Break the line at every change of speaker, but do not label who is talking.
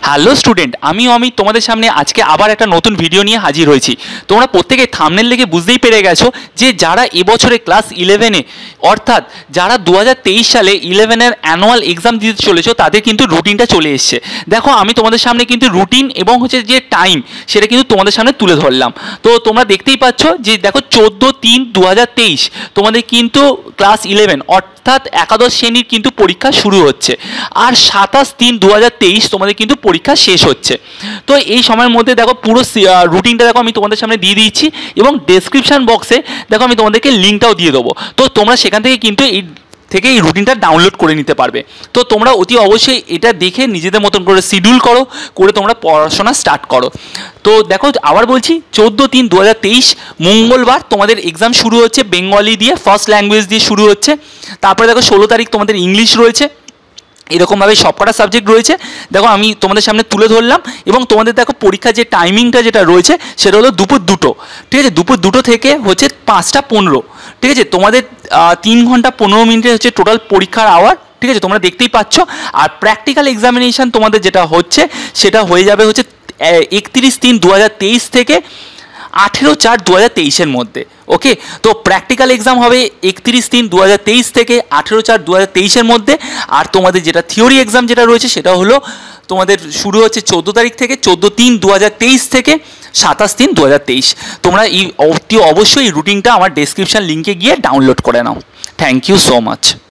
Hello student, আমি অমিত তোমাদের সামনে আজকে আবার একটা নতুন ভিডিও নিয়ে হাজির হয়েছি। তোমরা প্রত্যেকে থাম্বনেল দেখে বুঝতেই পেরে গেছো যে যারা এবছরে ক্লাস 11-এ অর্থাৎ যারা 2023 সালে 11-এর অ্যানুয়াল এক্সাম দিতে চলেছো তাদের কিন্তু রুটিনটা চলে এসছে। দেখো আমি তোমাদের সামনে কিন্তু রুটিন এবং হচ্ছে যে টাইম সেটা কিন্তু তোমাদের সামনে তুলে ধরলাম। তো তোমরা দেখতেই পাচ্ছ যে দেখো 14/3/2023 তোমাদের কিন্তু ক্লাস 11 অর্থাৎ একাদশ শ্রেণীর কিন্তু পরীক্ষা শুরু হচ্ছে, আর 27/3/2023 তোমাদের কিন্তু পরীক্ষা শেষ হচ্ছে। তো এই সময়ের মধ্যে দেখো পুরো রুটিনটা দেখো আমি তোমাদের সামনে দিয়ে দিচ্ছি এবং ডেসক্রিপশন বক্সে দেখো আমি তোমাদেরকে লিঙ্কটাও দিয়ে দেবো। তো তোমরা সেখান থেকে কিন্তু এই রুটিনটা ডাউনলোড করে নিতে পারবে। তো তোমরা অতি অবশ্যই এটা দেখে নিজেদের মতন করে শিডিউল করে তোমরা পড়াশোনা স্টার্ট করো। তো দেখো আবার বলছি 14/3/2023 মঙ্গলবার তোমাদের এক্সাম শুরু হচ্ছে, বেঙ্গলি দিয়ে ফার্স্ট ল্যাঙ্গুয়েজ দিয়ে শুরু হচ্ছে। তারপরে দেখো 16 তারিখ তোমাদের ইংলিশ রয়েছে। এরকমভাবে সবকটা সাবজেক্ট রয়েছে দেখো আমি তোমাদের সামনে তুলে ধরলাম। এবং তোমাদের দেখো পরীক্ষার যে টাইমিংটা যেটা রয়েছে সেটা হলো দুপুর 2টো, ঠিক আছে? দুপুর 2টো থেকে হচ্ছে 5টা 15, ঠিক আছে? তোমাদের 3 ঘন্টা 15 মিনিটের হচ্ছে টোটাল পরীক্ষার আওয়ার, ঠিক আছে? তোমরা দেখতেই পাচ্ছ। আর প্র্যাকটিক্যাল এক্সামিনেশান তোমাদের যেটা হচ্ছে সেটা হয়ে যাবে হচ্ছে 31/3/2023 থেকে 18/4/2023 মধ্যে। ওকে, তো প্র্যাকটিক্যাল এক্সাম হবে 31/3/2023 থেকে 18/4/2023 মধ্যে। আর তোমাদের যেটা থিওরি এক্সাম যেটা রয়েছে সেটা হলো তোমাদের শুরু হচ্ছে 14 তারিখ থেকে 14/3/2023 থেকে 27/3/2023। তোমরা এই অবশ্যই রুটিনটা আমার ডেসক্রিপশন লিঙ্কে গিয়ে ডাউনলোড করে নাও। Thank you so much.